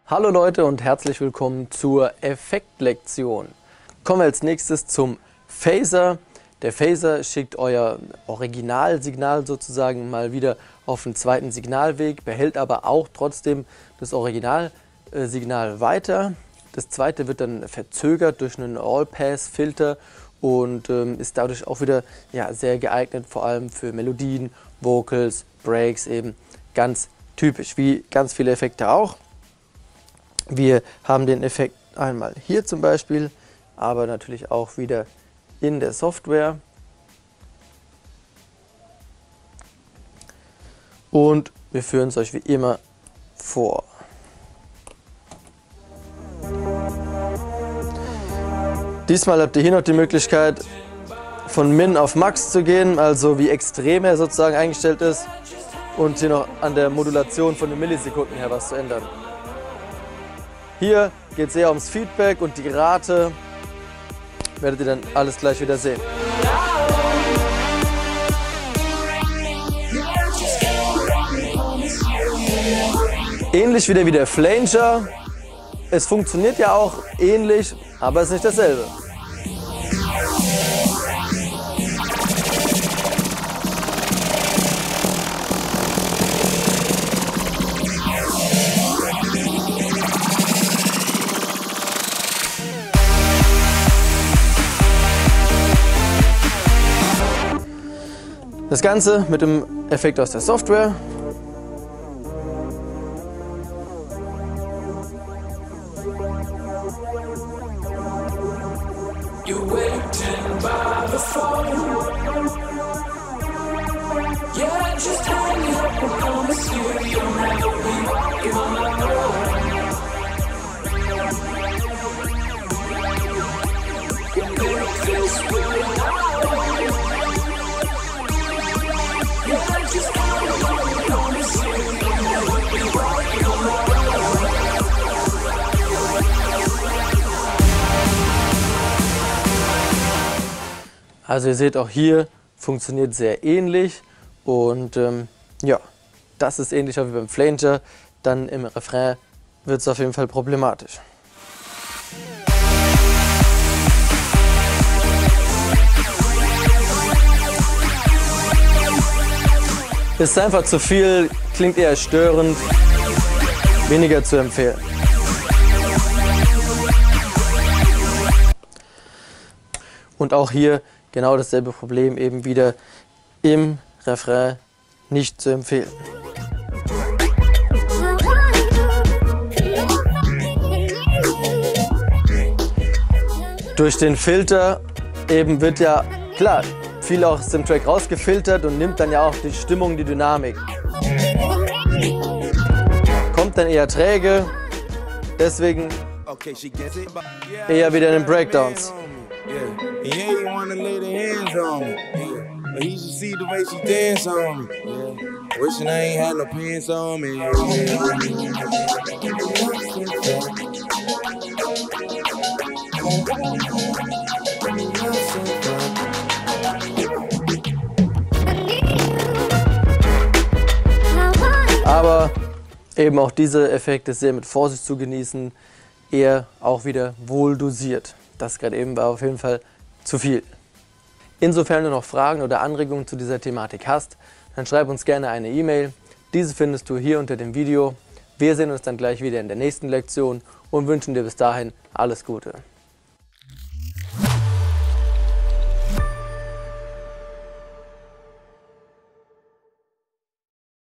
Hallo Leute und herzlich willkommen zur Effektlektion. Kommen wir als nächstes zum Phaser. Der Phaser schickt euer Originalsignal sozusagen mal wieder auf den zweiten Signalweg, behält aber auch trotzdem das Originalsignal weiter. Das zweite wird dann verzögert durch einen All-Pass-Filter und ist dadurch auch wieder sehr geeignet, vor allem für Melodien, Vocals, Breaks, eben ganz typisch, wie ganz viele Effekte auch. Wir haben den Effekt einmal hier zum Beispiel, aber natürlich auch wieder in der Software. Und wir führen es euch wie immer vor. Diesmal habt ihr hier noch die Möglichkeit, von Min auf Max zu gehen, also wie extrem er sozusagen eingestellt ist, und hier noch an der Modulation von den Millisekunden her was zu ändern. Hier geht es eher ums Feedback und die Rate, werdet ihr dann alles gleich wieder sehen. Ähnlich wieder wie der Flanger. Es funktioniert ja auch ähnlich, aber es ist nicht dasselbe. Das Ganze mit dem Effekt aus der Software. Also ihr seht, auch hier funktioniert sehr ähnlich und das ist ähnlicher wie beim Flanger. Dann im Refrain wird es auf jeden Fall problematisch. Ist einfach zu viel, klingt eher störend, weniger zu empfehlen. Und auch hier genau dasselbe Problem, eben wieder im Refrain nicht zu empfehlen. Durch den Filter eben wird ja, klar, viel aus dem Track rausgefiltert und nimmt dann ja auch die Stimmung, die Dynamik. Kommt dann eher träge, deswegen eher wieder in den Breakdowns. Yeah, and you wanna lay the hands on me. Yeah. But he should see the way she dance on me. Yeah. Wishing I ain't had no pants on me. Aber eben auch diese Effekte sehr mit Vorsicht zu genießen, eher auch wieder wohl dosiert. Das gerade eben war auf jeden Fall zu viel. Insofern du noch Fragen oder Anregungen zu dieser Thematik hast, dann schreib uns gerne eine E-Mail. Diese findest du hier unter dem Video. Wir sehen uns dann gleich wieder in der nächsten Lektion und wünschen dir bis dahin alles Gute.